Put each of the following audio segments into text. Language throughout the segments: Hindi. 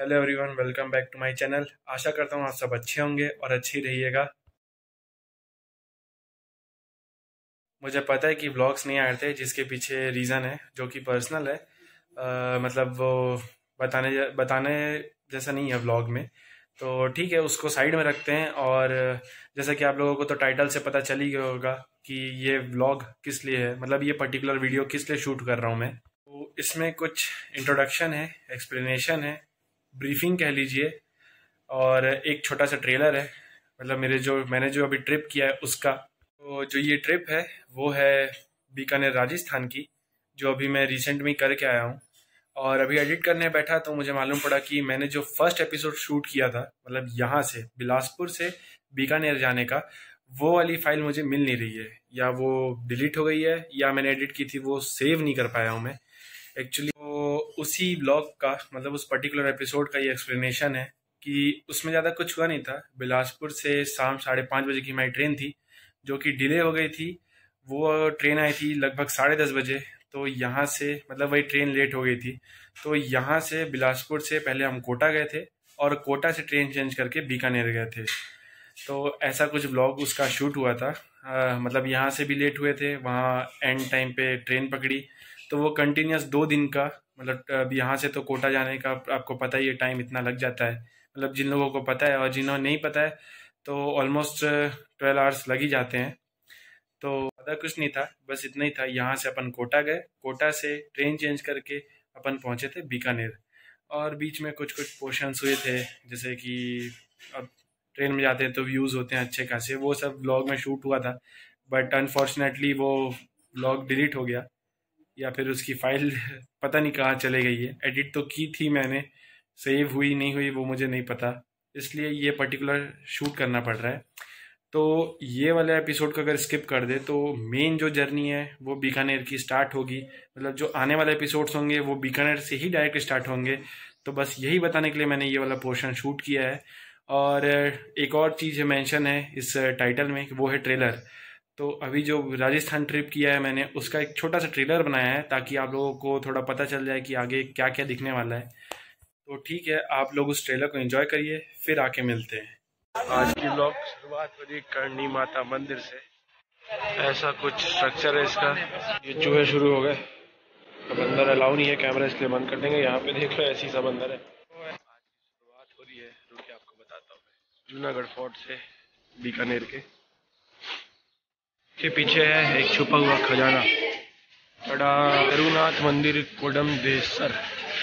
Hello everyone, welcome back to my channel. आशा करता हूँ आप सब अच्छे होंगे और अच्छे ही रहिएगा। मुझे पता है कि व्लॉग्स नहीं आ रहे थे, जिसके पीछे रीज़न है जो कि पर्सनल है। मतलब वो बताने बताने जैसा नहीं है व्लॉग में, तो ठीक है, उसको साइड में रखते हैं। और जैसा कि आप लोगों को तो टाइटल से पता चल ही गया होगा कि ये व्लॉग किस लिए है, मतलब ये पर्टिकुलर वीडियो किस लिए शूट कर रहा हूँ मैं। तो इसमें कुछ इंट्रोडक्शन है, एक्सप्लेनेशन है, ब्रीफिंग कह लीजिए, और एक छोटा सा ट्रेलर है। मतलब मैंने जो अभी ट्रिप किया है उसका। तो जो ये ट्रिप है वो है बीकानेर राजस्थान की, जो अभी मैं रिसेंट में करके आया हूँ। और अभी एडिट करने बैठा तो मुझे मालूम पड़ा कि मैंने जो फर्स्ट एपिसोड शूट किया था, मतलब यहाँ से बिलासपुर से बीकानेर जाने का, वो वाली फाइल मुझे मिल नहीं रही है, या वो डिलीट हो गई है, या मैंने एडिट की थी वो सेव नहीं कर पाया हूँ मैं एक्चुअली। तो उसी ब्लॉग का, मतलब उस पर्टिकुलर एपिसोड का ये एक्सप्लेनेशन है कि उसमें ज़्यादा कुछ हुआ नहीं था। बिलासपुर से शाम 5:30 बजे की हमारी ट्रेन थी, जो कि डिले हो गई थी। वो ट्रेन आई थी लगभग 10:30 बजे। तो यहाँ से, मतलब वही ट्रेन लेट हो गई थी। तो यहाँ से बिलासपुर से पहले हम कोटा गए थे, और कोटा से ट्रेन चेंज करके बीकानेर गए थे। तो ऐसा कुछ ब्लॉग उसका शूट हुआ था। मतलब यहाँ से भी लेट हुए थे, वहाँ एंड टाइम पे ट्रेन पकड़ी। तो वो कंटिन्यूस 2 दिन का, मतलब अब यहाँ से तो कोटा जाने का आपको पता ही है, टाइम इतना लग जाता है। मतलब जिन लोगों को पता है, और जिन्होंने नहीं पता है तो ऑलमोस्ट 12 आवर्स लग ही जाते हैं। तो ज़्यादा कुछ नहीं था, बस इतना ही था। यहाँ से अपन कोटा गए, कोटा से ट्रेन चेंज करके अपन पहुँचे थे बीकानेर। और बीच में कुछ कुछ पोर्शंस हुए थे, जैसे कि अब ट्रेन में जाते हैं तो व्यूज़ होते हैं अच्छे खासे, वो सब व्लॉग में शूट हुआ था। बट अनफॉर्चुनेटली वो व्लॉग डिलीट हो गया, या फिर उसकी फाइल पता नहीं कहाँ चले गई है। एडिट तो की थी मैंने, सेव हुई नहीं हुई वो मुझे नहीं पता, इसलिए ये पर्टिकुलर शूट करना पड़ रहा है। तो ये वाला एपिसोड को अगर स्किप कर दे तो मेन जो जर्नी है वो बीकानेर की स्टार्ट होगी। मतलब जो आने वाले एपिसोड्स होंगे वो बीकानेर से ही डायरेक्ट स्टार्ट होंगे। तो बस यही बताने के लिए मैंने ये वाला पोर्शन शूट किया है। और एक और चीज़ मेंशन है इस टाइटल में, वो है ट्रेलर। तो अभी जो राजस्थान ट्रिप किया है मैंने, उसका एक छोटा सा ट्रेलर बनाया है, ताकि आप लोगों को थोड़ा पता चल जाए कि आगे क्या क्या दिखने वाला है। तो ठीक है, आप लोग उस ट्रेलर को एंजॉय करिए, फिर आके मिलते हैं। आज की ब्लॉग शुरुआत हो रही करणी माता मंदिर से। ऐसा कुछ स्ट्रक्चर है इसका। ये चूहे शुरू हो गए, अब अंदर अलाउ नहीं है कैमरा, इसलिए बंद कर देंगे। यहाँ पे देख लो ऐसी सब अंदर है। आज की शुरुआत हो रही है, रुकिए आपको बताता हूँ। जूनागढ़ फोर्ट से बीकानेर के पीछे है एक छुपा हुआ खजाना, बड़ा रघुनाथ मंदिर कोडमदेसर।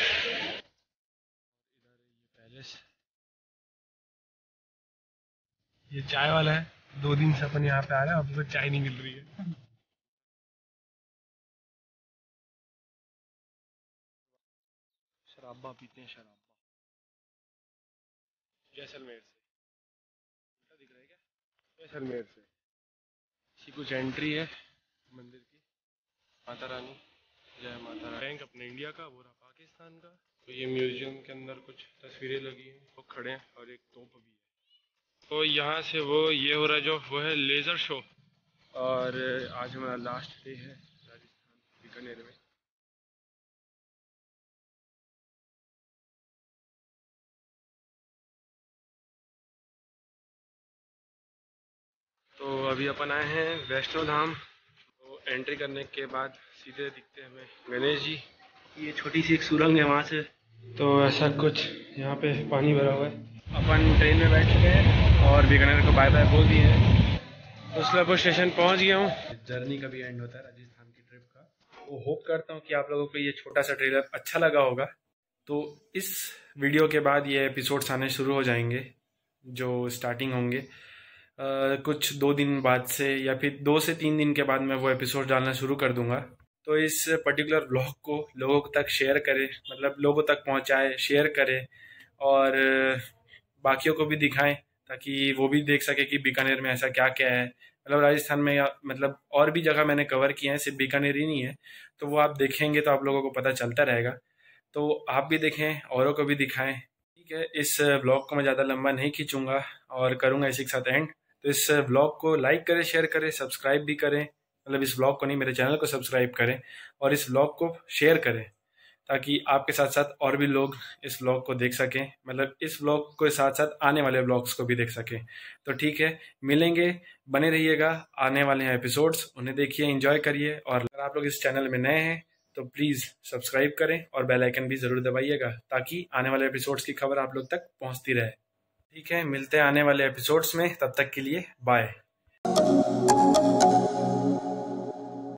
पैलेस, ये चाय वाला है। 2 दिन से अपन यहाँ पे आ रहे हैं, अब तो चाय नहीं मिल रही है। शराबा पीते हैं, शराबा। जैसलमेर से क्या दिख रहा है क्या? जैसलमेर से इसकी कुछ एंट्री है मंदिर की। माता रानी, जय माता रानी। बैंक अपने इंडिया का, वो रहा पाकिस्तान का। तो ये म्यूजियम के अंदर कुछ तस्वीरें लगी हैं, लोग खड़े हैं, और एक तोप भी है। तो यहाँ से वो ये हो रहा है, जो वो है लेज़र शो। और आज हमारा लास्ट डे है राजस्थान बीकानेर में। तो अभी अपन आए हैं वैष्णो धाम। तो एंट्री करने के बाद सीधे दिखते हैं हमें गणेश जी। ये छोटी सी एक सुरंग है वहाँ से। तो ऐसा कुछ यहाँ पे पानी भरा हुआ है। अपन ट्रेन में बैठ चुके हैं और बीकानेर को बाय बाय बोल दिए हैं। उसलापुर स्टेशन पहुँच गया हूँ। जर्नी का भी एंड होता है राजस्थान की ट्रिप का। तो होप करता हूँ कि आप लोगों को ये छोटा सा ट्रेलर अच्छा लगा होगा। तो इस वीडियो के बाद ये एपिसोड्स आने शुरू हो जाएंगे, जो स्टार्टिंग होंगे कुछ 2 दिन बाद से, या फिर 2 से 3 दिन के बाद मैं वो एपिसोड डालना शुरू कर दूंगा। तो इस पर्टिकुलर ब्लॉग को लोगों तक शेयर करें, मतलब लोगों तक पहुंचाएं, शेयर करें, और बाकियों को भी दिखाएं, ताकि वो भी देख सके कि बीकानेर में ऐसा क्या क्या है। मतलब राजस्थान में, मतलब और भी जगह मैंने कवर किए हैं, सिर्फ बीकानेर ही नहीं है। तो वो आप देखेंगे तो आप लोगों को पता चलता रहेगा। तो आप भी देखें, औरों को भी दिखाएं। ठीक है, इस ब्लॉग को मैं ज़्यादा लंबा नहीं खींचूंगा, और करूंगा इसी के साथ एंड। तो इस ब्लॉग को लाइक करें, शेयर करें, सब्सक्राइब भी करें। मतलब इस ब्लॉग को नहीं, मेरे चैनल को सब्सक्राइब करें, और इस ब्लॉग को शेयर करें। ताकि आपके साथ साथ और भी लोग इस व्लॉग को देख सकें, मतलब इस व्लॉग के साथ साथ आने वाले व्लॉग्स को भी देख सकें। तो ठीक है, मिलेंगे, बने रहिएगा। आने वाले हैं एपिसोड्स, उन्हें देखिए, एंजॉय करिए। और अगर आप लोग इस चैनल में नए हैं तो प्लीज़ सब्सक्राइब करें और बेल आइकन भी ज़रूर दबाइएगा, ताकि आने वाले एपिसोड्स की खबर आप लोग तक पहुंचती रहे। ठीक है, मिलते हैं आने वाले एपिसोड्स में, तब तक के लिए बाय।